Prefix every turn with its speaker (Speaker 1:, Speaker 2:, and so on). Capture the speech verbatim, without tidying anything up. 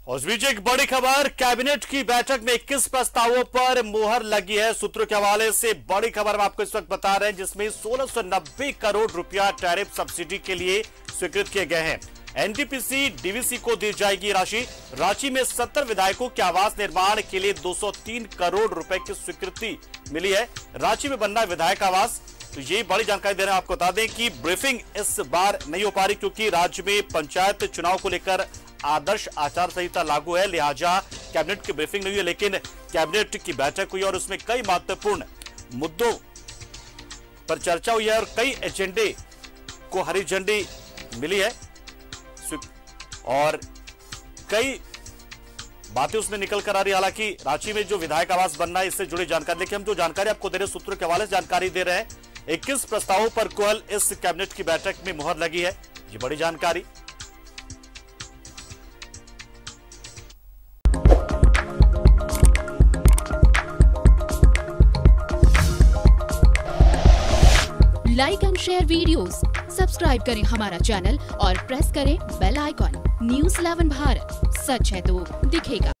Speaker 1: और इस बीच एक बड़ी खबर, कैबिनेट की बैठक में इक्कीस प्रस्तावों पर मुहर लगी है। सूत्रों के हवाले से बड़ी खबर हम आपको इस वक्त बता रहे हैं, जिसमें सोलह सौ नब्बे करोड़ रुपया टैरिफ सब्सिडी के लिए स्वीकृत किए गए हैं। एनटीपीसी डीवीसी को दी जाएगी राशि। रांची में सत्तर विधायकों के आवास निर्माण के लिए दो सौ तीन करोड़ रुपए की स्वीकृति मिली है। रांची में बनना विधायक आवास, तो ये बड़ी जानकारी दे रहे हैं। आपको बता दें कि ब्रीफिंग इस बार नहीं हो पा रही, क्योंकि राज्य में पंचायत चुनाव को लेकर आदर्श आचार संहिता लागू है, लिहाजा कैबिनेट की ब्रीफिंग नहीं हुई है। लेकिन कैबिनेट की बैठक हुई और उसमें कई महत्वपूर्ण मुद्दों पर चर्चा हुई है और कई एजेंडे को हरी झंडी मिली है और कई बातें उसमें निकल कर आ रही है। हालांकि रांची में जो विधायक आवास बनना है, इससे जुड़ी जानकारी देखिए। हम जो जानकारी आपको दे रहे हैं, सूत्रों के हवाले से जानकारी दे रहे हैं। इक्कीस प्रस्तावों पर कुल इस कैबिनेट की बैठक में मुहर लगी है, ये बड़ी जानकारी।
Speaker 2: Like and share videos, subscribe करें हमारा चैनल और प्रेस करें bell icon. News eleven Bharat, सच है तो दिखेगा।